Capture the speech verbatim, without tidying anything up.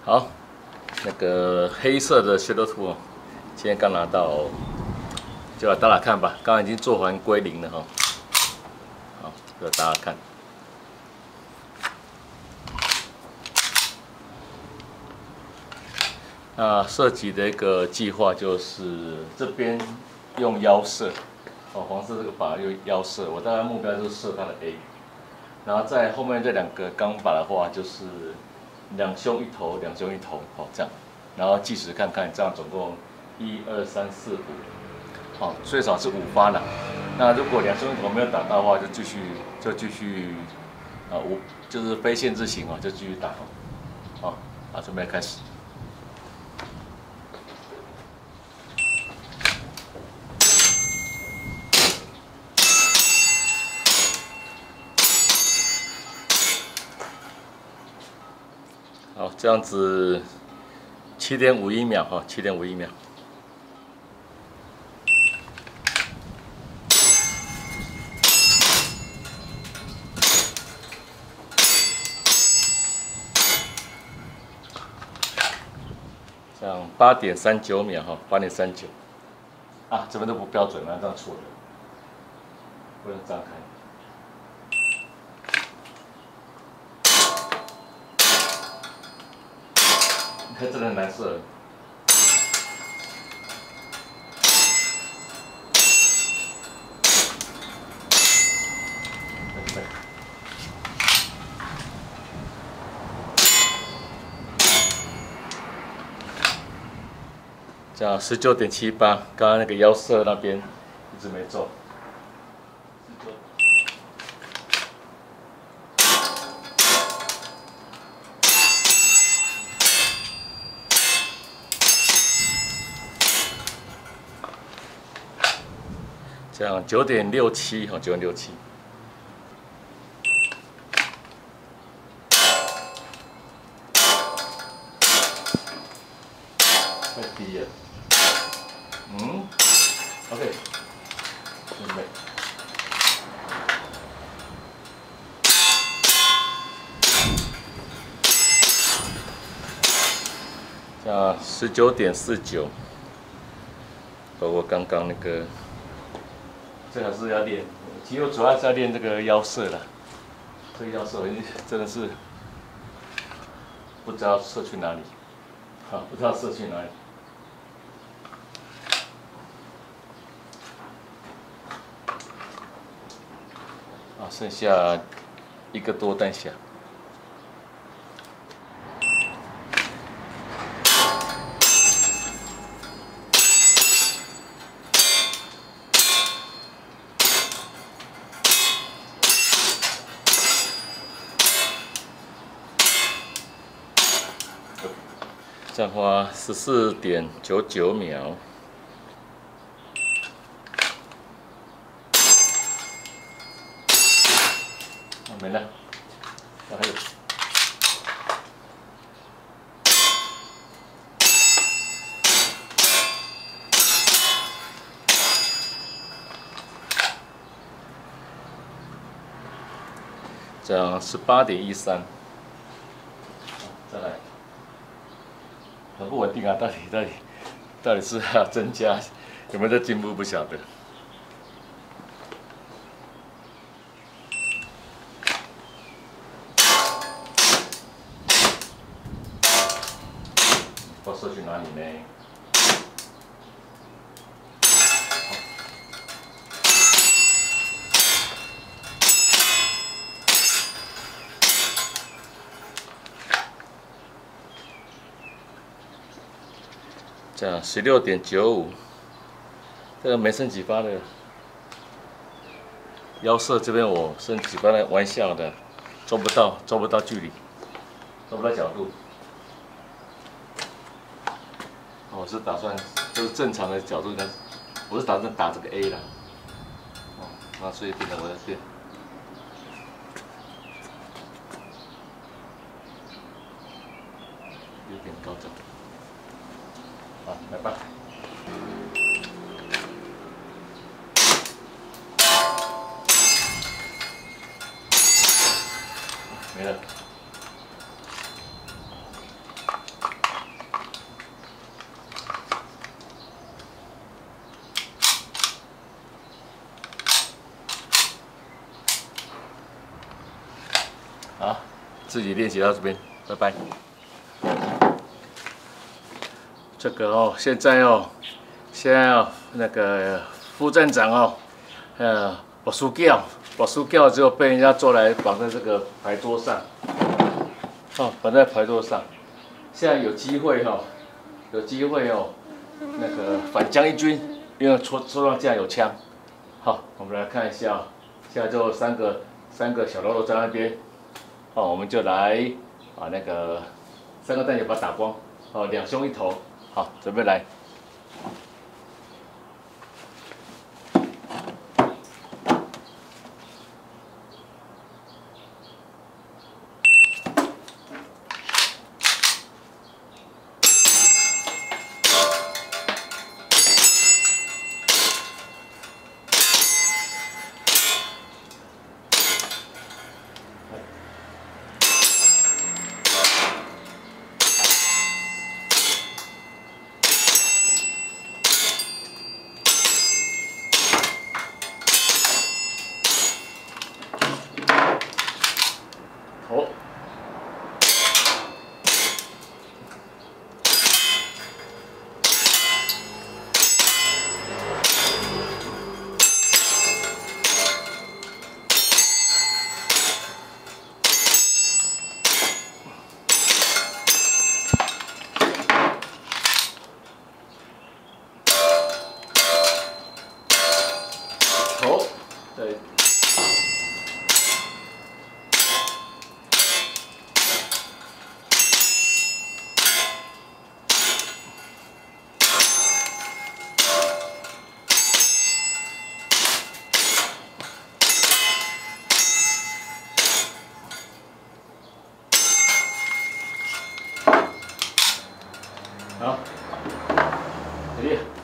好，那个黑色的 Shadow Two 哦，今天刚拿到哦，就来打打看吧。刚刚已经做完归零了哈，好，给大家看。那涉及的一个计划就是这边用腰射，哦，黄色这个靶用腰射，我大概目标就是射它的 A， 然后在后面这两个钢靶的话就是。 两胸一头，两胸一头，好这样，然后计时看看，这样总共一二三四五，好最少是五发了。那如果两胸一头没有打到的话，就继续就继续啊五就是非限制型啊，就继续打。好，好，准备开始。 好，这样子，七点五一秒哈，七点五一秒。这样八点三九秒哈，八点三九。啊，这边都不标准了，这样错了，不能这样开。 你看这个蓝色，这样十九点七八，刚刚那个腰射那边一直没中。 这样九点六七哈，九点六七，太低了。嗯 ，OK， 准备。这样十九点四九，包括刚刚那个。 这还是要练，其实我主要是要练这个腰射了。这个腰射真的是不知道射去哪里，啊，不知道射去哪里。啊，剩下一个多弹匣。 这样花十四点九九秒，啊，没了，啊还有，这样十八点一三，再来。 很不稳定啊，到底到底到底是要增加，有没有在进步不晓得。我射去哪里呢？这样十六点九五，这个没剩几发的。腰射这边我剩几发的，玩笑的，抓不到，抓不到距离，抓不到角度。我是打算就是正常的角度呢，我是打算打这个 A 啦。哦，那所以变成我要变。 有点高涨，好，来吧。没了。 自己练习到这边，拜拜。这个哦，现在哦，现在哦，那个副站长哦，呃，我输掉，我输掉之后被人家抓来绑在这个牌桌上，哦，绑在牌桌上。现在有机会哈、哦，有机会哦，那个反将一军，因为桌桌上竟然有枪。好，我们来看一下、哦，现在就三个三个小喽啰在那边，哦，我们就来把那个三个弹药把它打光，哦，两胸一头，好，准备来。头，头，对。好，可以。